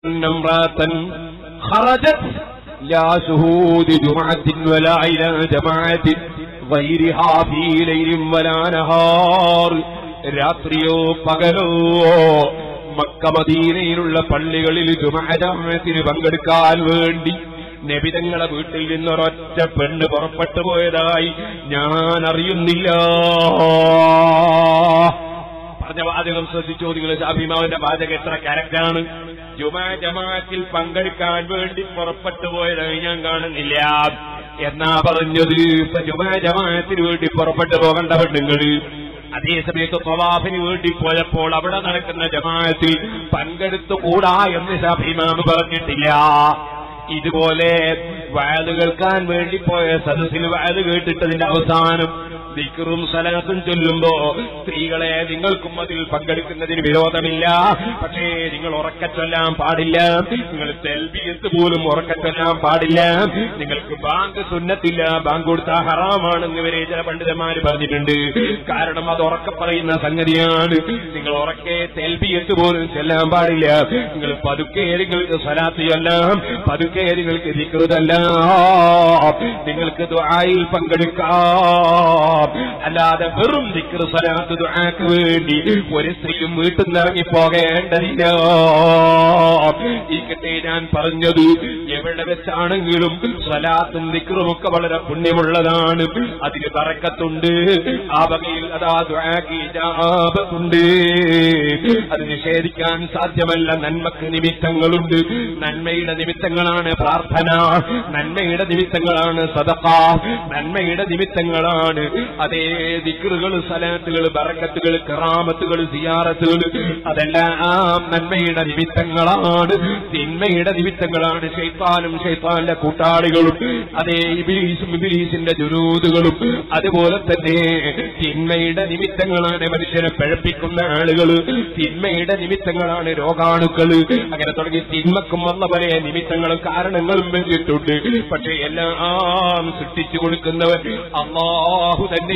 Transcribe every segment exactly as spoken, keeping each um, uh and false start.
امرأة خرجت لا شهود جمعة ولا إلى جماعة غيرها في ليل ولا نهار. രാത്രിയോ പകലോ മക്ക മദീനയിലുള്ള പള്ളികളിൽ ജുമുഅ ജമാഅത്തിന് പങ്കെടുക്കാൻ വേണ്ടി നബി തങ്ങളുടെ വീട്ടിൽ നിന്നൊരൊറ്റ പെണ്ണ് പുറപ്പെട്ടു പോയതായി ഞാൻ അറിയുന്നില്ല. പറഞ്ഞ വാചകം ശ്രദ്ധിച്ചോ നിങ്ങൾ. ഷാഫിമാവിന്റെ വാചകം എത്ര കറക്റ്റാണ്. ജുമുഅ ജമാഅത്തിൽ പങ്കെടുക്കാൻ വേണ്ടി പുറപ്പെട്ടു പോയതായി ഞാൻ കാണുന്നില്ല എന്നാ പറഞ്ഞത്. ഇപ്പൊ ജുമുഅ ജമാഅത്തിന് വേണ്ടി പുറപ്പെട്ടു പോകേണ്ട പെണ്ണുങ്ങൾ അതേസമയത്ത് തവാഫിന് വേണ്ടി പോയപ്പോൾ അവിടെ നടക്കുന്ന ജമാഅത്തിൽ പങ്കെടുത്തുകൂടാ എന്ന് ഷാഫിമാവ് പറഞ്ഞിട്ടില്ല. ഇതുപോലെ വഅദ് കേൾക്കാൻ വേണ്ടി പോയ സദസ്സിൽ വഅദ് കേട്ടിട്ടതിന്റെ അവസാനം ദിക്റും സലാത്തും ചൊല്ലുമ്പോ സ്ത്രീകളെ നിങ്ങൾക്കും അതിൽ പങ്കെടുക്കുന്നതിന് വിരോധമില്ല, പക്ഷേ നിങ്ങൾ ഉറക്കച്ചൊല്ലാൻ പാടില്ല, നിങ്ങൾ തൽബിയത്ത് പോലും ഉറക്കച്ചൊല്ലാൻ പാടില്ല, നിങ്ങൾക്ക് ബാങ്ക് സുന്നത്തില്ല, ബാങ്ക് കൊടുത്താൽ ഹറാമാണെന്ന് വരെ ചില പണ്ഡിതന്മാർ പറഞ്ഞിട്ടുണ്ട്. കാരണം അത് ഉറക്ക പറയുന്ന സംഗതിയാണ്. നിങ്ങൾ ഉറക്കെ തൽബിയത്ത് പോലും ചൊല്ലാൻ പാടില്ല, നിങ്ങൾ പതുക്കെ നിങ്ങൾക്ക് സലാത്ത് ചൊല്ലാം, പതുക്കെ നിങ്ങൾക്ക് ദിക്റ് ചൊല്ലാം, നിങ്ങൾക്ക് ദുആയിൽ പങ്കെടുക്കാം. അല്ലാതെ വെറും ദിക്റ് സലാത്ത് ദുആക്ക് വേണ്ടി ഒരു സ്ത്രീയും വീട്ടിൽ നിന്ന് ഇറങ്ങി പോകേണ്ടതില്ല. ഇക്കട്ടെ ഞാൻ പറഞ്ഞത്, എവിടെ വെച്ചാണെങ്കിലും സലാത്തും ദിക്റും ഒക്കെ വളരെ പുണ്യമുള്ളതാണ്, അതിന് ബറക്കത്തുണ്ട്. ആ വകയിൽ അതാ ദുആക്ക് ഇജാബത്തുണ്ട്. അത് നിഷേധിക്കാൻ സാധ്യമല്ല. നന്മക്ക് നിമിത്തങ്ങളുണ്ട്. നന്മയുടെ നിമിത്തങ്ങളാണ് പ്രാർത്ഥന, നന്മയുടെ നിമിത്തങ്ങളാണ് സദഖ, നന്മയുടെ നിമിത്തങ്ങളാണ് അതേ ദിക്റുകൾ, സലാത്തുകൾ, ബറക്കത്തുകൾ, കറാമത്തുകൾ, സിയാറത്തുകൾ, അതെല്ലാം നന്മയുടെ നിമിത്തങ്ങളാണ്. തിന്മയുടെ നിമിത്തങ്ങളാണ് ശൈത്താനും ശൈത്താന്റെ കൂട്ടാളികളും അതേ ഇബ്ലീസും ഇബ്ലീസിന്റെ ജുനൂദുകളും. അതുപോലെ തന്നെ തിന്മയുടെ നിമിത്തങ്ങളാണ് മനുഷ്യനെ പിഴപ്പിക്കുന്ന ആളുകൾ, തിന്മയുടെ നിമിത്തങ്ങളാണ് രോഗാണുക്കൾ. അങ്ങനെ തുടങ്ങി തിന്മക്കും വന്ന പല നിമിത്തങ്ങളും കാരണങ്ങളും വേണ്ടിയിട്ടുണ്ട്. പക്ഷേ എല്ലാം സൃഷ്ടിച്ചു കൊടുക്കുന്നവൻ അല്ലാഹു തന്നെ.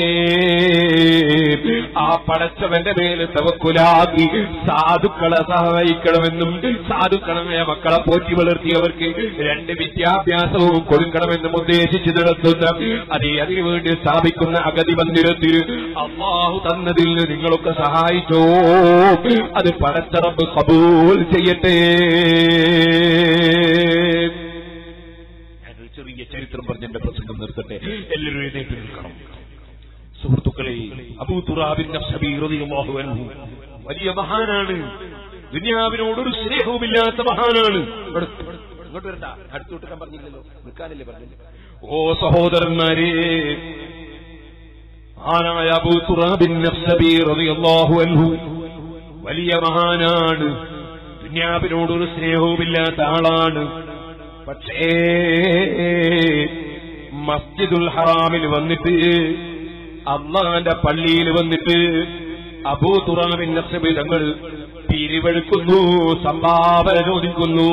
ആ പടച്ചവന്റെ മേൽ തവക്കുലാക്കി സാധുക്കളെ സഹായിക്കണമെന്നും സാധുക്കളായ മക്കളെ പോറ്റി വളർത്തിയവർക്ക് രണ്ട് വിദ്യാഭ്യാസവും കൊടുക്കണമെന്നും ഉദ്ദേശിച്ച് നടത്തുന്ന അതേ അതിനുവേണ്ടി സ്ഥാപിക്കുന്ന അഗതി മന്ദിരത്തിൽ അല്ലാഹു തന്നതിൽ നിങ്ങളൊക്കെ സഹായിച്ചോ. അത് പടച്ച റബ്ബ് ഖബൂൽ ചെയ്യട്ടെ. ഞാനൊരു ചെറിയ ചരിത്രം പറഞ്ഞെന്റെ പ്രസംഗം നിർത്തട്ടെ. എല്ലാവരും എഴുന്നേറ്റ് നിൽക്കണം. സുഹൃത്തുക്കളെ, അബൂ തുറാബിൻ നഫ്സബി റളിയല്ലാഹു അൻഹു വലിയ മഹാനാണ്. ദുനിയാവിനോടൊരു സ്നേഹവുമില്ലാത്ത മഹാനാണ്. ഇങ്ങോട്ട് വരണ്ട, അടുത്തോട്ട് ഞാൻ പറഞ്ഞില്ലല്ലോ, നിൽക്കാനല്ലേ പറഞ്ഞില്ല. ഓ സഹോദരന്മാരെ, മഹാനായ അബൂ തുറാബിൻ നഫ്സബി റളിയല്ലാഹു അൻഹു വലിയ മഹാനാണ്. ദുനിയാവിനോടൊരു സ്നേഹവുമില്ലാത്ത ആളാണ്. പക്ഷേ മസ്ജിദുൽ ഹറാമിൽ വന്നിട്ട്, അല്ലാഹുവിന്റെ പള്ളിയിൽ വന്നിട്ട് അബൂ തുറാബിൻ നഫ്സബി തങ്ങൾ പിരിവെടുക്കുന്നു, സംഭാവന ചോദിക്കുന്നു.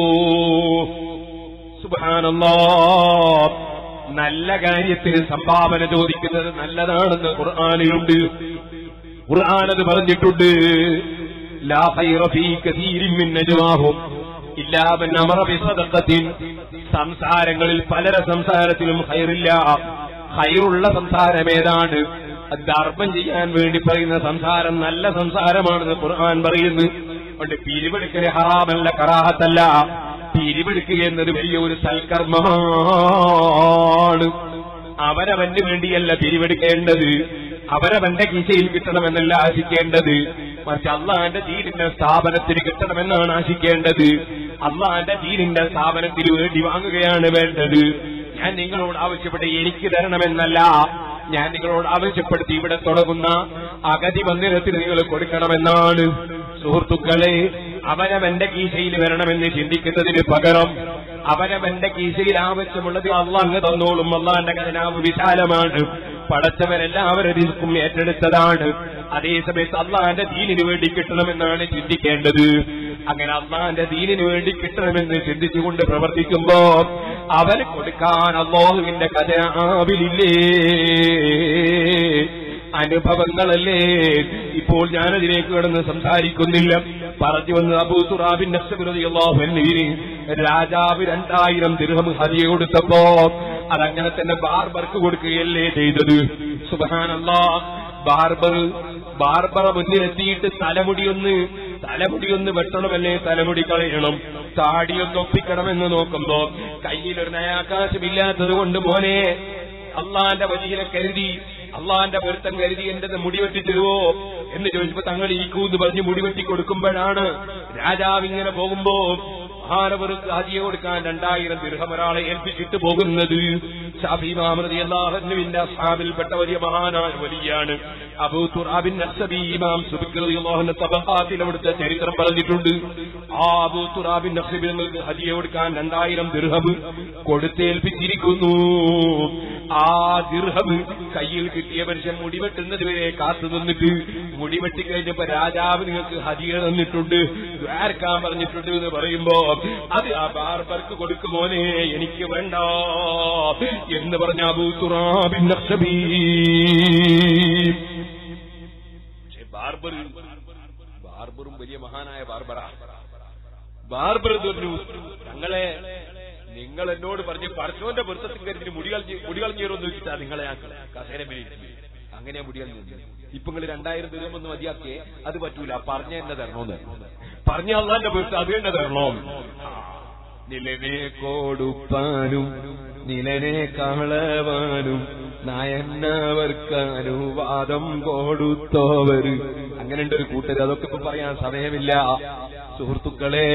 സുബ്ഹാനല്ലാഹ്. നല്ല കാര്യത്തിന് സംഭാവന ചോദിക്കുന്നത് നല്ലതാണെന്ന് ഖുർആനിലുണ്ട്. ഖുർആൻ അത് പറഞ്ഞിട്ടുണ്ട്. ലാ ഖൈറ ഫീ കസീരിൻ മിൻ നജ്വാഹും ഇല്ലാ മൻ അമറ ബിസദഖത്തിൻ. സംസാരങ്ങളിൽ പലര സംസാരത്തിലും ഖൈറില്ല. ഖൈറുള്ള സംസാരം ഏതാണ്? ധർമ്മം ചെയ്യാൻ വേണ്ടി പറയുന്ന സംസാരം നല്ല സംസാരമാണെന്ന് ഖുർആൻ പറയുന്നു. അതുകൊണ്ട് പിരിവെടുക്കല് ഹറാമല്ല, കറാഹത്തല്ല. പിരിവെടുക്കുക എന്നത് വലിയൊരു സൽക്കർമ്മമാണ്. അവരവന് വേണ്ടിയല്ല പിരിവെടുക്കേണ്ടത്, അവരവന്റെ കീശയിൽ കിട്ടണമെന്നല്ല ആശിക്കേണ്ടത്, മറിച്ച് അള്ളാന്റെ ദീനിന്റെ സ്ഥാപനത്തിന് കിട്ടണമെന്നാണ് ആശിക്കേണ്ടത്. അള്ളാന്റെ ദീനിന്റെ സ്ഥാപനത്തിന് വേണ്ടി വാങ്ങുകയാണ് വേണ്ടത്. ഞാൻ നിങ്ങളോട് ആവശ്യപ്പെട്ട് എനിക്ക് തരണമെന്നല്ല, ഞാൻ നിങ്ങളോട് ആവശ്യപ്പെടുത്തി ഇവിടെ തുടങ്ങുന്ന അഗതി മന്ദിരത്തിന് നിങ്ങൾ കൊടുക്കണമെന്നാണ്. സുഹൃത്തുക്കളെ, അവനവന്റെ കീശയിൽ വരണമെന്ന് ചിന്തിക്കുന്നതിന് പകരം അവനവന്റെ കീശയിൽ ആവശ്യമുള്ളത് അള്ളാഹ് അങ്ങ് തന്നോളും. അള്ളാന്റെ ഖജനാവ് വിശാലമാണ്. പടച്ചവരെല്ലാവരും റിസ്ക്കും ഏറ്റെടുത്തതാണ്. അതേസമയത്ത് അള്ളാന്റെ ദീനിന് വേണ്ടി കിട്ടണമെന്നാണ് ചിന്തിക്കേണ്ടത്. അങ്ങനെ അള്ളാന്റെ ദീനിന് വേണ്ടി കിട്ടണമെന്ന് ചിന്തിച്ചുകൊണ്ട് പ്രവർത്തിക്കുമ്പോ അവന് കൊടുക്കാൻ അല്ലാഹുവിന്റെ ഖജനാവിലില്ലേ? അനുഭവങ്ങളല്ലേ. ഇപ്പോൾ ഞാനതിലേക്ക് കിടന്ന് സംസാരിക്കുന്നില്ല. പറഞ്ഞു വന്ന് അബൂ തുറാബിൻ നസ്ബി റളിയല്ലാഹു അൻഹുവിന് രാജാവ് രണ്ടായിരം ദിർഹം ഹദിയ കൊടുത്തപ്പോ അതങ്ങനെ തന്നെ ബാർബർക്ക് കൊടുക്കുകയല്ലേ ചെയ്തത്. സുബ്ഹാനല്ലാഹ്. ബാർബർ ബാർബറ മുന്നിലെത്തിയിട്ട് തലമുടിയൊന്ന് തലമുടിയൊന്ന് വെട്ടണമല്ലേ, തലമുടി കളയണം, താടിയൊന്ന് ഒപ്പിക്കണമെന്ന് നോക്കുമ്പോ കയ്യിലൊരു നയാകാശമില്ലാത്തത് കൊണ്ട് മോനെ അള്ളാന്റെ വജീനെ കരുതി, അള്ളാന്റെ പൊരുത്തം കരുതി എന്റെ മുടി വെട്ടിത്തരുവോ എന്ന് ചോദിച്ചപ്പോ തങ്ങൾ ഇരിക്കൂന്ന് പറഞ്ഞ് മുടി വെട്ടി കൊടുക്കുമ്പോഴാണ് രാജാവ് ഇങ്ങനെ പോകുമ്പോ മഹാനവർക്ക് ഹദിയ കൊടുക്കാൻ രണ്ടായിരം ദിർഹം ഒരാളെ ഏൽപ്പിച്ചിട്ട് പോകുന്നത്. ശാഫിഈ ഇമാം റളിയല്ലാഹു അൻഹുവിന്റെ അസ്ഹാബിൽപ്പെട്ട വലിയ മഹാനായ വലിയാണ് അബൂ തുറാബിൻ നസ്ബി. ഇമാം സുബ്കി റളിയല്ലാഹു അൻഹു തബഖാത്തിൽ അവിടുത്തെ ചരിത്രം പറഞ്ഞിട്ടുണ്ട്. ആ അബൂ തുറാബിൻ നസ്ബി നിങ്ങൾക്ക് ഹദിയ കൊടുക്കാൻ രണ്ടായിരം ദിർഹം കൊടുത്തേൽപ്പിച്ചിരിക്കുന്നു. ആ ദിർഹം കയ്യിൽ കിട്ടിയ മനുഷ്യൻ മുടിവെട്ടുന്നത് വരെ കാത്തു നിന്നിട്ട് മുടിവെട്ടി കഴിഞ്ഞപ്പോ രാജാവ് നിങ്ങൾക്ക് ഹദിയ തന്നിട്ടുണ്ട്, ദ്വാരക്കാൻ പറഞ്ഞിട്ടുണ്ട് എന്ന് പറയുമ്പോ അത് ആ ബാർബർക്ക് കൊടുക്കുമോനെ, എനിക്ക് വേണ്ട എന്ന് പറഞ്ഞ അബൂ തുറാബിൻ നസ്ബി. പക്ഷെ ബാർബർ ബാർബറും വലിയ മഹാനായ ബാർബറ. ബാർബർ പറഞ്ഞു, തങ്ങളെ നിങ്ങൾ എന്നോട് പറഞ്ഞ് പരശുവിന്റെ പൊരുത്തത്തിൽ കരുതി മുടികൾ മുടികൾ ചേരുമെന്ന് വെച്ചിട്ടാ നിങ്ങളെ കസേര മേടിച്ചു. അങ്ങനെ മുടികൾ ഇപ്പൊ നിങ്ങൾ രണ്ടായിരം ദിർഹം ഒന്ന് മതിയാക്കിയേ, അത് പറ്റൂല, പറഞ്ഞ എന്നെ തരണോന്ന് പറഞ്ഞ അള്ളാന്റെ പൊരുത്തം അത് തന്നെ തരണോ. നിലനെ കൊടുപ്പാനും നിലനെ കളവാനും നയന്നവർക്കനുവാദം കൊടുത്തോവർ, അങ്ങനെയുണ്ട് ഒരു കൂട്ടര്. അതൊക്കെ ഇപ്പൊ പറയാൻ സമയമില്ല സുഹൃത്തുക്കളെ.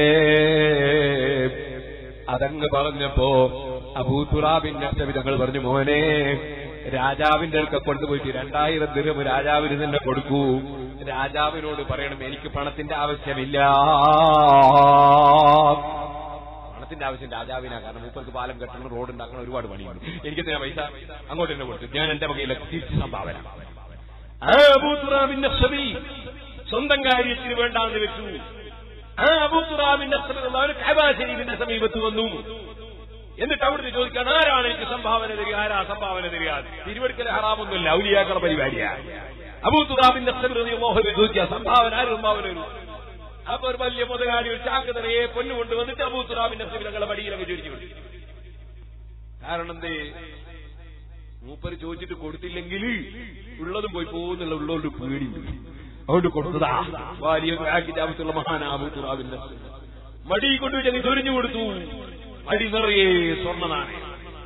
അതങ്ങ് പറഞ്ഞപ്പോ അബൂ തുറാബിൻ നസ്ബി തങ്ങൾ പറഞ്ഞു, മോനെ രാജാവിന്റെ അടുക്ക കൊണ്ടുപോയിട്ട് രണ്ടായിരം ദിർഹം രാജാവിന് തന്നെ കൊടുക്കൂ. രാജാവിനോട് പറയണം എനിക്ക് പണത്തിന്റെ ആവശ്യമില്ല, പണത്തിന്റെ ആവശ്യം രാജാവിനാ. കാരണം മൂപ്പർക്ക് പാലം കെട്ടണം, റോഡ് ഉണ്ടാക്കണം, ഒരുപാട് പണിയുണ്ട്. എനിക്ക് തന്നെ പൈസ അങ്ങോട്ട് തന്നെ കൊടുത്തു, ഞാൻ എന്റെ വകയിലെ തിരിച്ച് സംഭാവന. അബൂ തുറാബിൻ നസ്ബി സ്വന്തം കാര്യത്തിന് വേണ്ടാന്ന് വെച്ചു. ആ അബൂ തുറാബിൻ നസ്ബി കഅബ ശരീഫിന്റെ സമീപത്ത് വന്നു. എന്നിട്ട് അവിടുന്ന് ചോദിക്കാൻ, ആരാണ് എനിക്ക് സംഭാവന തരിക, ആരാ സംഭാവന തരിക? തിരുവെടുക്കൽ ഹറാമൊന്നുമില്ല, ഔലിയാക്കളുടെ പരിപാടിയാണ്. അബൂ തുറാബിൻ നസ്ബി റളിയല്ലാഹു അൻഹു ചോദിക്കുക, സംഭാവന ആര് സംഭാവന വരും? അപ്പൊ ഒരു വലിയ മുതലാളി ഒരു ചാക്ക് നിറയെ പൊന്നു കൊണ്ടുവന്നിട്ട് അബൂ തുറാബിൻ നസ്ബി തങ്ങളുടെ മടിയിലൊക്കെ ചോദിച്ചു കൊടുത്തു. കാരണം എന്തേ, മൂപ്പര് ചോദിച്ചിട്ട് കൊടുത്തില്ലെങ്കിൽ ഉള്ളതും പോയി പോകുന്നുള്ള ഉള്ളതുകൊണ്ട് പേടിയുണ്ട്, അതുകൊണ്ട് കൊടുത്തതാ. വലിയ കിതാബത്തുള്ള മഹാനാ അബൂ തുറാബിൻ നസ്ബി മടി കൊണ്ടുപോയി ചൊരിഞ്ഞു കൊടുത്തു. മടി നിറയെ സ്വർണ്ണനാണ്.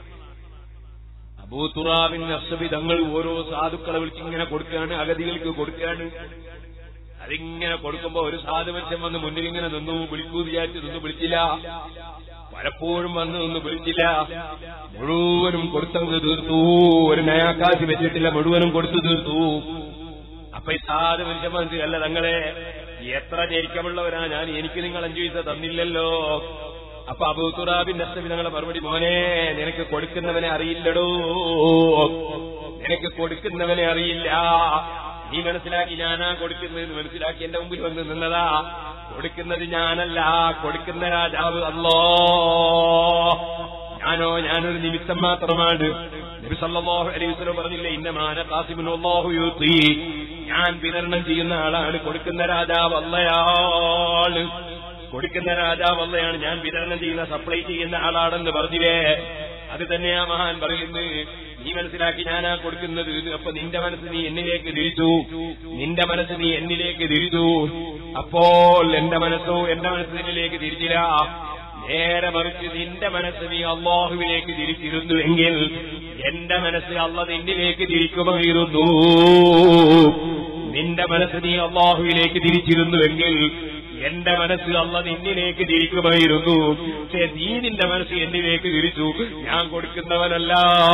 അബൂ തുറാബിൻ നസ്ബി തങ്ങൾ ഓരോ സാധുക്കളെ വിളിച്ച് ഇങ്ങനെ കൊടുക്കുകയാണ്, അഗതികൾക്ക് കൊടുക്കുകയാണ്. അതിങ്ങനെ കൊടുക്കുമ്പോ ഒരു സാധു മനുഷ്യൻ വന്ന് മുന്നിൽ ഇങ്ങനെ നിന്നു, വിളിക്കൂ വിചാരിച്ച് നിന്നു, വിളിച്ചില്ല. പലപ്പോഴും വന്ന് നിന്ന് വിളിച്ചില്ല, മുഴുവനും കൊടുത്തങ്ങ് തീർത്തു. ഒരു നയാക്കാശി വെച്ചിട്ടില്ല, മുഴുവനും കൊടുത്തു തീർത്തു. അപ്പൊ ഈ സാധു മനുഷ്യൻ മനസ്സിൽ, അല്ല തങ്ങളെ എത്ര ഞെരിക്കമുള്ളവരാ ഞാൻ, എനിക്ക് നിങ്ങൾ അഞ്ചു പൈസ തന്നില്ലല്ലോ. അപ്പൊ അബൂ തുറാബിൻ നസ്ബി തങ്ങളെ മറുപടി, മോനെ നിനക്ക് കൊടുക്കുന്നവനെ അറിയില്ലടോ, നിനക്ക് കൊടുക്കുന്നവനെ അറിയില്ല. നീ മനസ്സിലാക്കി ഞാനാ കൊടുക്കുന്നതെന്ന് മനസ്സിലാക്കി എന്റെ മുമ്പിൽ വന്ന് നിന്നതാ. കൊടുക്കുന്നത് ഞാനല്ല, കൊടുക്കുന്ന രാജാവ് അല്ലാഹ്. ഞാനോ ഞാനൊരു നിമിത്തം മാത്രമാണ്. നബി സല്ലല്ലാഹു അലൈഹി വസല്ലം പറഞ്ഞില്ലേ, ഇന്നമാന ഖാസിമുൻ അല്ലാഹു യുതി, ഞാൻ വിതരണം ചെയ്യുന്ന ആളാണ്, കൊടുക്കുന്ന രാജാവ് അല്ലാഹയാണ്. കൊടുക്കുന്ന രാജാവ് അല്ലയാണ്, ഞാൻ വിതരണം ചെയ്യുന്ന സപ്ലൈ ചെയ്യുന്ന ആളാണെന്ന് പറഞ്ഞില്ലേ. അത് തന്നെയാ മഹാൻ പറയുന്നത്. നീ മനസ്സിലാക്കി ഞാനാ കൊടുക്കുന്നത്. അപ്പൊ നിന്റെ മനസ്സ് നീ എന്നിലേക്ക് തിരിച്ചു, നിന്റെ മനസ്സ് നീ എന്നിലേക്ക് തിരിച്ചു. അപ്പോൾ എന്റെ മനസ്സോ എന്റെ മനസ്സ് നിന്നിലേക്ക് തിരിച്ചില്ല, നേരെ മറിച്ച് നിന്റെ മനസ്സ് നീ അല്ലാഹുവിലേക്ക് തിരിച്ചിരുന്നുവെങ്കിൽ എന്റെ മനസ്സ് അല്ലാഹ് നിന്നിലേക്ക് തിരിക്കുമായിരുന്നു. നിന്റെ മനസ്സ് നീ അല്ലാഹുവിലേക്ക് തിരിച്ചിരുന്നുവെങ്കിൽ എന്റെ മനസ്സ് അല്ലാഹ് നിന്നിലേക്ക് തിരിക്കുമായിരുന്നു. പക്ഷേ നീ നിന്റെ മനസ്സ് എന്നിലേക്ക് തിരിച്ചു, ഞാൻ കൊടുക്കുന്നവനല്ല.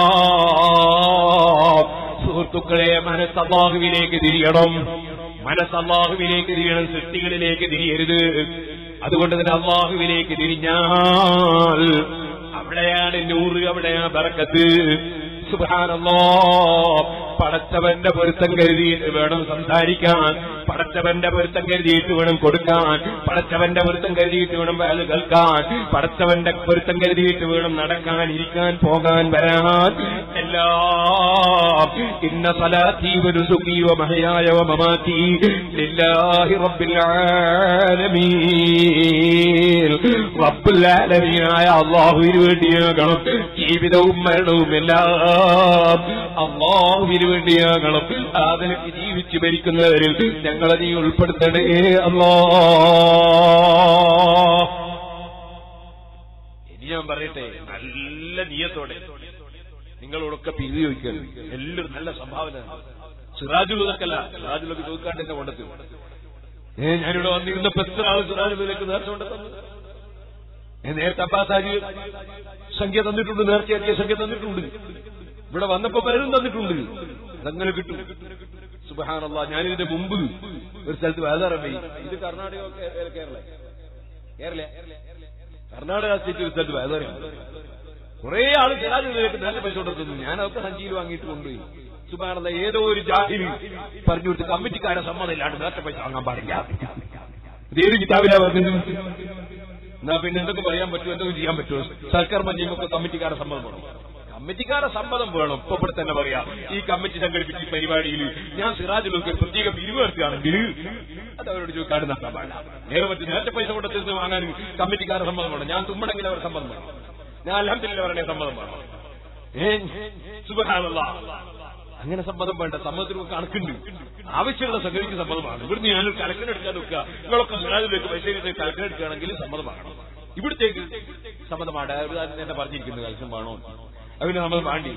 സുഹൃത്തുക്കളെ, മനസ്സ് അല്ലാഹുവിലേക്ക് തിരിയണം, മനസ്സ് അല്ലാഹുവിലേക്ക് തിരിയണം, സൃഷ്ടികളിലേക്ക് തിരിയരുത്. അതുകൊണ്ട് തന്നെ അല്ലാഹുവിലേക്ക് തിരിഞ്ഞാൽ അവിടെയാണ് നൂറ്, അവിടെയാണ് ബറക്കത്ത്. സുബ്ഹാനല്ലാഹ്. പടച്ചവന്റെ പൊരുത്തം കരുതിയിട്ട് വേണം സംസാരിക്കാൻ, പടച്ചവന്റെ പൊരുത്തം കരുതിയിട്ട് വേണം കൊടുക്കാൻ, പടച്ചവന്റെ പൊരുത്തം കരുതിയിട്ട് വേണം വേല കേൾക്കാൻ, പടച്ചവന്റെ പൊരുത്തം കരുതിയിട്ട് വേണം നടക്കാൻ, ഇരിക്കാൻ, പോകാൻ, വരാൻ എല്ലാം. ഇന്ന സലാത്തി വനുസുഖി വമഹയായ വമമാതി ലില്ലാഹി റബ്ബിൽ ആലമീൻ. റബ്ബുൽ ആലമീനായ അല്ലാഹുവിന് വേണ്ടിയാകണം ജീവിതവും മരണവും എല്ലാം. അല്ലാഹുവിന് വേണ്ടിയാകണം. അതിലേക്ക് ജീവിച്ചു മരിക്കുന്നവരിൽ ഞങ്ങളെ നീ ഉൾപ്പെടുത്തണേ അല്ലാഹ്. ഇനി ഞാൻ പറയട്ടെ, നല്ല നിയത്തോടെ നിങ്ങളോടൊക്കെ പിരി ചോദിക്കണം. എല്ലാവരും നല്ല സംഭാവന. സിറാജുലൊക്കല്ല, സിറാജുലൊക്കെ ചോദിക്കാണ്ട് എന്നെ കൊണ്ടെത്തും. ഏ ഞാനിവിടെ വന്നിരുന്നപ്പോ എത്ര ആൾ സിറാജുലേക്ക് നേർച്ച കൊണ്ടെത്തുന്നു. നേരത്തെ അബ്ബാസാജി സംഖ്യ തന്നിട്ടുണ്ട്, നേർച്ചയാക്കിയ സംഖ്യ തന്നിട്ടുണ്ട്. ഇവിടെ വന്നപ്പോ പലരും തന്നിട്ടുണ്ട്. അതങ്ങനെ കിട്ടും. സുബ്ഹാനല്ലാഹ്. ഞാനിതിന്റെ മുമ്പ് ഒരു സ്ഥലത്ത് വേദാറമ്പി, ഇത് കർണാടക കേരള കേരള കർണാടക സ്റ്റേറ്റ് ഒരു സ്ഥലത്ത് വേദാറാണ്. കുറെ ആള് സിറാജുലേക്ക് നല്ല പൈസ കൊണ്ടെത്തുന്നു. ഞാനതൊക്കെ സഞ്ചിയിൽ വാങ്ങിയിട്ട് കൊണ്ടുപോയി. സുബ്ഹാനല്ലാഹ്. ഏതോ ഒരു ജാഹിലി പറഞ്ഞു കൊടുത്ത് കമ്മിറ്റിക്കാരെ സമ്മതം ഇല്ലാണ്ട് നേരത്തെ പൈസ വാങ്ങാൻ പാടില്ല. ഏത് കിതാബിലാ പറഞ്ഞത്? എന്നാ പിന്നെ എന്തൊക്കെ പറയാൻ പറ്റുമോ, എന്തൊക്കെ ചെയ്യാൻ പറ്റുമോ? സൽക്കർമ്മം ചെയ്യുമ്പോൾ കമ്മിറ്റിക്കാരെ സമ്മതം വേണം. കമ്മിറ്റിക്കാരെ സമ്മതം വേണം. ഇപ്പൊ ഇവിടെ തന്നെ പറയാം, ഈ കമ്മിറ്റി സംഘടിപ്പിച്ച ഈ പരിപാടിയിൽ ഞാൻ സിറാജുലൊക്കെ പ്രത്യേക പിരിവ് നടത്തുകയാണെങ്കിൽ അത് അവരോട് ചോദിക്കാണ്ട് നടത്താൻ പാടില്ല. നേരെ മറ്റു നേരത്തെ പൈസ കൊണ്ടെത്തിച്ച് വാങ്ങാൻ കമ്മിറ്റിക്കാരെ സമ്മതം വേണം. ഞാൻ തുമ്മണെങ്കിൽ അവർ സമ്മതം വേണം. ഞാൻ അൽഹംദുലില്ലാഹ് പറഞ്ഞ സമ്മതം വേണം. ഏ സുബ്ഹാനല്ലാഹ്. അങ്ങനെ സമ്മതം വേണ്ട. സമ്മതത്തിന് കണക്കുണ്ട്. ആവശ്യമുള്ള സംഘടിക്ക് സമ്മതമാണ്. ഇവിടുന്ന് ഞാനൊരു കലക്കനെടുക്കാൻ വെക്കുക. നിങ്ങളൊക്കെ സിറാജിലേക്ക് പൈസ കലക്കനെടുക്കുകയാണെങ്കിൽ സമ്മതമാകണം. ഇവിടത്തേക്ക് സമ്മതമാണ്. എന്നെ പറഞ്ഞിരിക്കുന്നത് കലക്കം വേണോ, അതിന് സമ്മതം വേണ്ടിയില്ല.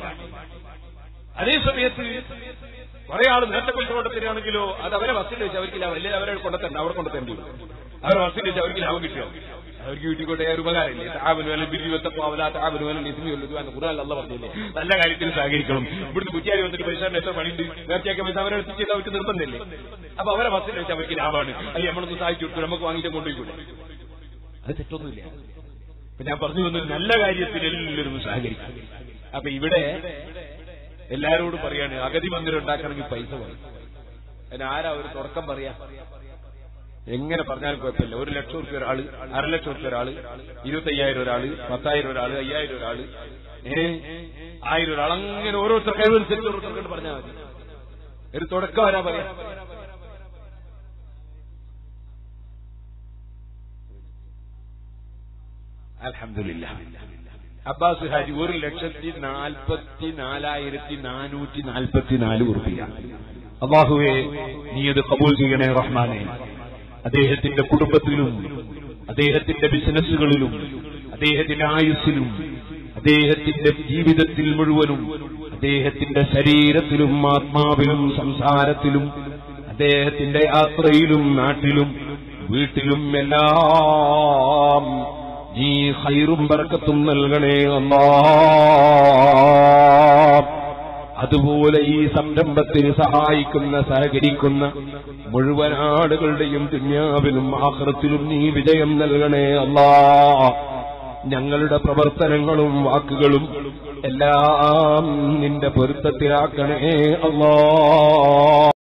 അതേ സമയത്ത് കുറെ ആൾ നേരത്തെ പൈസ കൊണ്ടെത്തുകയാണെങ്കിലോ അത് അവരെ ബസ്സിൽ വെച്ച് അവർക്കില്ല, വലിയ അവരെ കൊണ്ടെത്തണ്ട, അവിടെ കൊണ്ടെത്തേണ്ടി വരും. അവരെ ബസ്സിൽ വെച്ച് അവർക്ക് ലാഭം കിട്ടിയോ, അവർക്ക് വീട്ടിക്കോട്ടെ ഒരു ഉപകാരമില്ലേ. താപനുവല്ല ബിരിവത്തപ്പോ അവലാ താപനുവല്ല ലിസ്മിയുള്ളത് ഖുർആൻ അല്ലാഹ് പറഞ്ഞില്ലേ, നല്ല കാര്യത്തിൽ സഹകരിക്കണം. ഇവിടുന്ന് കുറ്റിയാരി വന്നിട്ട് പൈസ എത്ര പണിയുണ്ട്, നേരത്തെയൊക്കെ പൈസ അവരെ എത്തിച്ചത് അവർക്ക് നിർബന്ധമില്ലേ. അപ്പൊ അവരെ ബസ്സിൽ വെച്ച് അവർക്ക് ലാഭമാണ്. അല്ലെങ്കിൽ നമ്മളൊന്ന് സഹായിച്ചു കൊടുക്കും, നമുക്ക് വാങ്ങിയിട്ട് കൊണ്ടുപോയിക്കൂടെ. അത് തെറ്റൊന്നുമില്ല. പിന്നെ ഞാൻ പറഞ്ഞു വന്നത് നല്ല കാര്യത്തിൽ എല്ലാവരും സഹകരിക്കും. അപ്പൊ ഇവിടെ എല്ലാരോടും പറയാണ്, അഗതി മന്ദിരം ഉണ്ടാക്കണമെങ്കിൽ പൈസ വേണം. അതിന് ആരാ ഒരു തുടക്കം പറയാ? എങ്ങനെ പറഞ്ഞാലും കുഴപ്പമില്ല. ഒരു ലക്ഷം റുപ്യ ഒരാള്, അര ലക്ഷം റുപ്യ ഒരാള്, ഇരുപത്തി അയ്യായിരം ഒരാള്, പത്തായിരം ഒരാള്, അയ്യായിരം ഒരാള്, ഏ ആയിരം ഒരാൾ, അങ്ങനെ ഓരോരുത്തർ കഴിവനുസരിച്ച് ഓരോരുത്തർക്കൊണ്ട് പറഞ്ഞാൽ മതി. ഒരു തുടക്കം ആരാ പറയാ? അൽഹംദുലില്ലാഹ്. അബ്ബാസ് ഹാജി ഒരു ലക്ഷത്തി നാൽപ്പത്തി നാലായിരത്തി നാനൂറ്റി നാൽപ്പത്തി നാല് ഉറുപ്പിക. അല്ലാഹുവേ നീ അത് ഖബൂൽ ചെയ്യണേ റഹ്മാനെ. അദ്ദേഹത്തിന്റെ കുടുംബത്തിലും അദ്ദേഹത്തിന്റെ ബിസിനസ്സുകളിലും അദ്ദേഹത്തിന്റെ ആയുസ്സിലും അദ്ദേഹത്തിന്റെ ജീവിതത്തിൽ മുഴുവനും അദ്ദേഹത്തിന്റെ ശരീരത്തിലും ആത്മാവിലും സംസാരത്തിലും അദ്ദേഹത്തിന്റെ യാത്രയിലും നാട്ടിലും വീട്ടിലും എല്ലാം നീ ഖൈറും ബർക്കത്തും നൽകണേ അല്ലാഹ്. അതുപോലെ ഈ സംരംഭത്തിന് സഹായിക്കുന്ന സഹകരിക്കുന്ന മുഴുവൻ ആളുകളുടെയും ദുനിയാവിലും ആഖിറത്തിലും നീ വിജയം നൽകണേ അല്ലാഹ്. ഞങ്ങളുടെ പ്രവർത്തനങ്ങളും വാക്കുകളും എല്ലാം നിന്റെ പൊരുത്തത്തിലാക്കണേ അല്ലാഹ്.